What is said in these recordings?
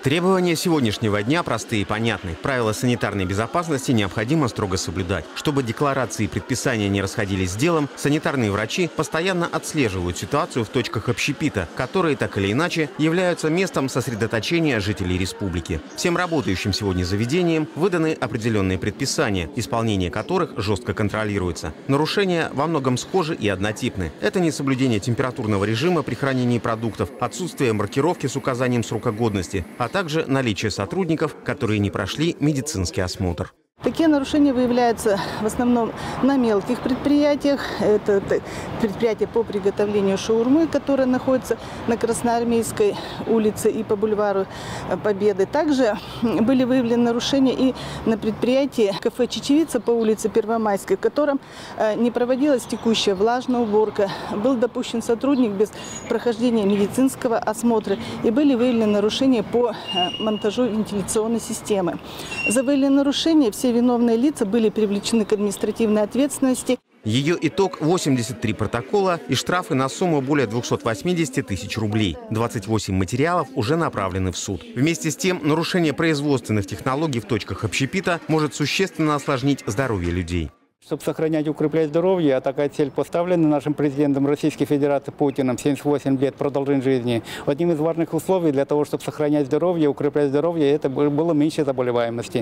Требования сегодняшнего дня простые и понятны. Правила санитарной безопасности необходимо строго соблюдать. Чтобы декларации и предписания не расходились с делом, санитарные врачи постоянно отслеживают ситуацию в точках общепита, которые так или иначе являются местом сосредоточения жителей республики. Всем работающим сегодня заведениям выданы определенные предписания, исполнение которых жестко контролируется. Нарушения во многом схожи и однотипны. Это несоблюдение температурного режима при хранении продуктов, отсутствие маркировки с указанием срока годности, а также наличие сотрудников, которые не прошли медицинский осмотр. Такие нарушения выявляются в основном на мелких предприятиях. Это предприятия по приготовлению шаурмы, которые находятся на Красноармейской улице и по бульвару Победы. Также были выявлены нарушения и на предприятии кафе «Чечевица» по улице Первомайской, в котором не проводилась текущая влажная уборка. Был допущен сотрудник без прохождения медицинского осмотра и были выявлены нарушения по монтажу вентиляционной системы. За выявленные нарушения все виновные лица были привлечены к административной ответственности. Ее итог – 83 протокола и штрафы на сумму более 280 тысяч рублей. 28 материалов уже направлены в суд. Вместе с тем, нарушение производственных технологий в точках общепита может существенно осложнить здоровье людей. Чтобы сохранять и укреплять здоровье, а такая цель поставлена нашим президентом Российской Федерации Путиным, 78 лет продолжения жизни. Одним из важных условий для того, чтобы сохранять здоровье, укреплять здоровье, это было меньше заболеваемости.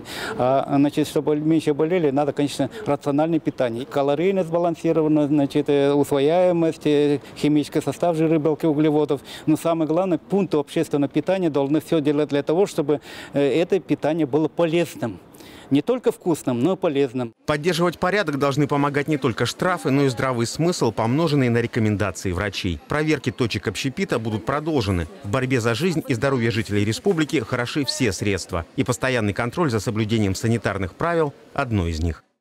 Чтобы меньше болели, надо, конечно, рациональное питание. Калорийность сбалансирована, усвояемость, химический состав жиры, белки, углеводов. Но самое главное, пункты общественного питания должны все делать для того, чтобы это питание было полезным. Не только вкусным, но и полезным. Поддерживать порядок должны помогать не только штрафы, но и здравый смысл, помноженный на рекомендации врачей. Проверки точек общепита будут продолжены. В борьбе за жизнь и здоровье жителей республики хороши все средства. И постоянный контроль за соблюдением санитарных правил – одно из них.